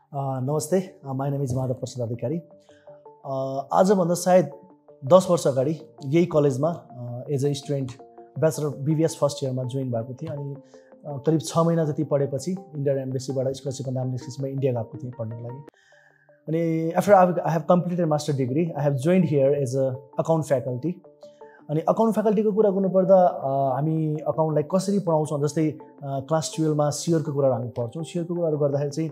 नमस्ते, my name is Madhav Prasad Adhikari. आजभन्दा सायद 10 वर्ष अगाडि यही कलेजमा as a student bachelor BBS first इयरमा जोइन भएको थिएँ। अनि करिब 6 महिना जति पढेपछि इन्डियन एम्बेसीबाट स्कलरसिपको नाम निस्केपछि म इन्डिया गएको थिएँ पढ्नको लागि। अनि after I have completed master degree, I have joined here as a account faculty. अनि अकाउन्ट फ्याकल्टीको कुरा गर्नुपर्दा हामी अकाउन्टलाई कसरी पढाउँछौँ, जस्तै क्लास 12मा सियरको कुराहरू हामी पढ्छौँ। सियरको कुराहरू गर्दाखेरि चाहिँ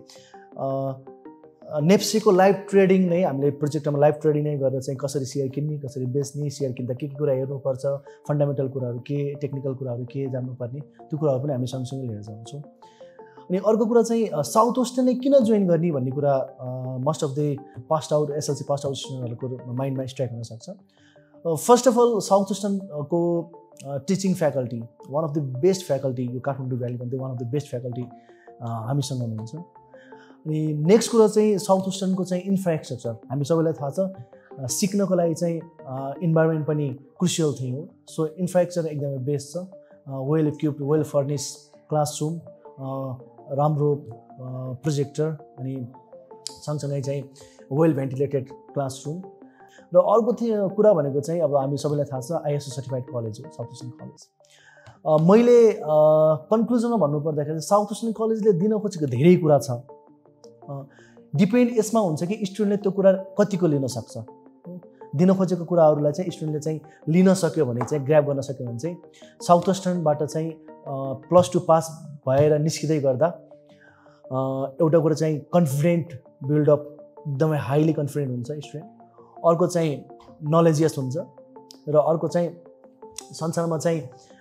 नेप्सीको लाइभ ट्रेडिङ नै हामीले प्रोजेक्टमा लाइभ ट्रेडिङ नै गरेर चाहिँ कसरी सेयर किन्ने, कसरी बेच्ने, सेयर किन्दा के कुरा हेर्नुपर्छ, फन्डामेन्टल कुराहरू के, टेक्निकल कुराहरू के जान्नुपर्ने, त्यो कुराहरू पनि हामी सँगसँगै लिएर जान्छौँ। अनि अर्को कुरा चाहिँ साउथ वेस्टर्नले किन जोइन गर्ने भन्ने कुरा most of the past out SLC past out स्टुडेन्टहरूको माइन्डमा स्ट्राइक हुनसक्छ। फर्स्ट अफ अल साउथ वेस्टर्नको teaching faculty one of the best faculty, यो काठमाडौँ भ्याली भन्दै one of the best faculty हामीसँग हुनुहुन्छ। अनि नेक्स्ट कुरा चाहिँ साउथ वेस्टर्नको चाहिँ इन्फ्रास्ट्रक्चर, हामी सबैलाई थाहा छ सिक्नको लागि चाहिँ इन्भाइरोमेन्ट पनि क्रुसियल थिङ हो। सो इन्फ्रास्ट्रक्चर एकदमै बेस्ट छ, well equipped, well furnish classroom, राम्रो प्रोजेक्टर, अनि सँगसँगै चाहिँ वेल भेन्टिलेटेड क्लासरुम। र अर्को कुरा भनेको चाहिँ अब हामी सबैलाई थाहा छ ISO सर्टिफाइड कलेज हो साउथ वेस्टर्न कलेज। मैले कन्क्लुजनमा भन्नुपर्दाखेरि साउथ वेस्टर्न कलेजले दिन खोजेको धेरै कुरा छ। डिपेन्ड यसमा हुन्छ कि स्टुडेन्टले त्यो कुरा कतिको लिन सक्छ। दिन खोजेको कुराहरूलाई चाहिँ स्टुडेन्टले चाहिँ लिन सक्यो भने चाहिँ ग्र्याब गर्न सक्यो भने चाहिँ साउथ वेस्टर्नबाट चाहिँ +2 पास भएर निस्किँदै गर्दा एउटा कुरा चाहिँ कन्फिडेन्ट बिल्डअप, एकदमै हाइली कन्फिडेन्ट हुन्छ स्टुडेन्ट। अर्को चाहिँ नलेजियस हुन्छ। र अर्को चाहिँ संसारमा चाहिँ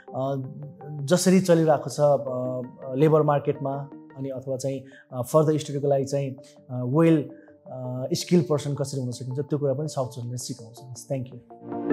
जसरी चलिरहेको छ लेबर मार्केटमा, अनि अथवा चाहिँ फर्दर स्टडीको लागि चाहिँ वेल स्किल पर्सन कसरी हुन सकिन्छ, त्यो कुरा पनि साउथ वेस्टर्नले सिकाउँछ। Thank you.